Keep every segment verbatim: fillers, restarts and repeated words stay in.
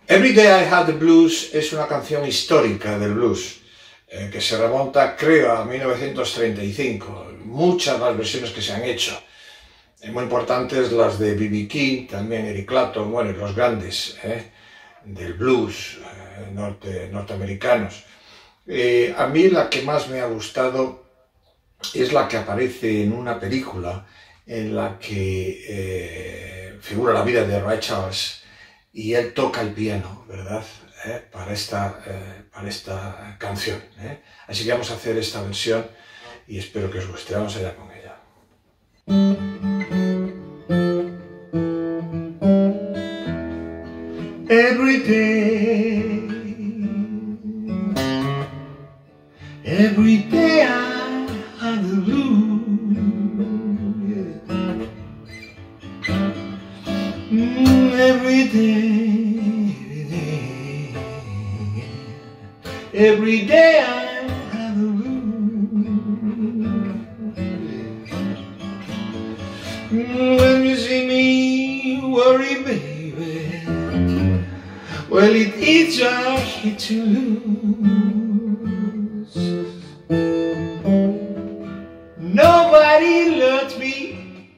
Every Day I Have the Blues es una canción histórica del blues eh, que se remonta, creo, a mil novecientos treinta y cinco. Muchas las versiones que se han hecho, eh, muy importantes las de B B King, también Eric Clapton, bueno, los grandes eh, del blues eh, norte, norteamericanos. Eh, a mí la que más me ha gustado es la que aparece en una película en la que eh, figura la vida de Ray Charls y él toca el piano, ¿verdad? Eh, para, esta, eh, para esta canción. ¿eh? Así que vamos a hacer esta versión y espero que os guste. Vamos allá con ella. Every day, every day I have the blues, yeah. mm, every day, every day, every day I have the blues, yeah. When you see me worry, baby, well, it is your hit to lose. Nobody loves me,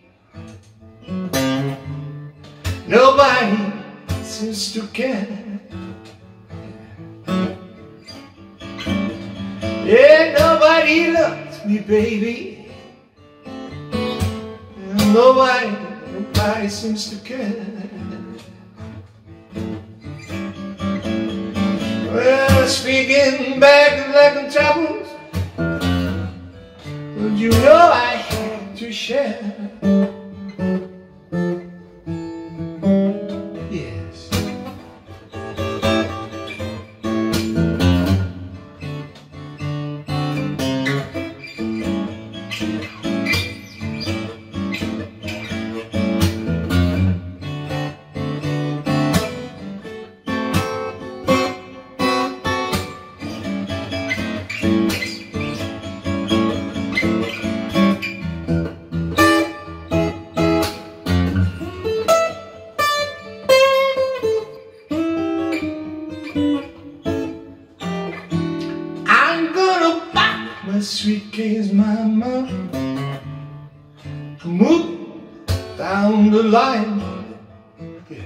nobody seems to care. Yeah, nobody loves me, baby, nobody, nobody seems to care. Well, speaking back like in troubles, but you know I had to share. Yes. Suitcase, mama, move down the line. Yeah,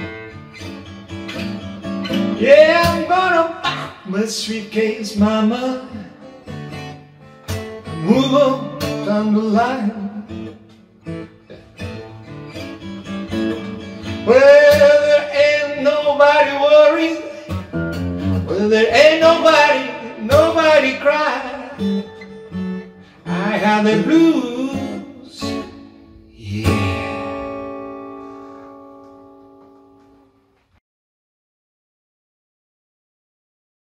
yeah, I'm gonna pack my suitcase, mama, move on down the line. Well, there ain't nobody worried. Well, there ain't nobody, nobody crying. I have the blues.